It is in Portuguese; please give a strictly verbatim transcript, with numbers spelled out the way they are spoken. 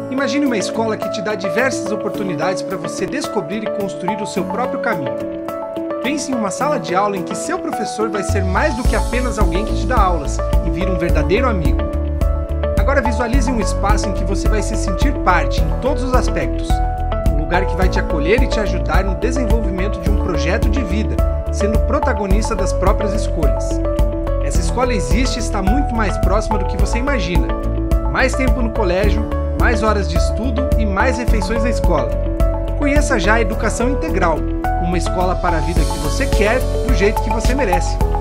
Imagine uma escola que te dá diversas oportunidades para você descobrir e construir o seu próprio caminho. Pense em uma sala de aula em que seu professor vai ser mais do que apenas alguém que te dá aulas e vira um verdadeiro amigo. Agora visualize um espaço em que você vai se sentir parte em todos os aspectos. Um lugar que vai te acolher e te ajudar no desenvolvimento de um projeto de vida, sendo protagonista das próprias escolhas. Essa escola existe e está muito mais próxima do que você imagina. Mais tempo no colégio, mais horas de estudo e mais refeições na escola. Conheça já a Educação Integral, uma escola para a vida que você quer, do jeito que você merece.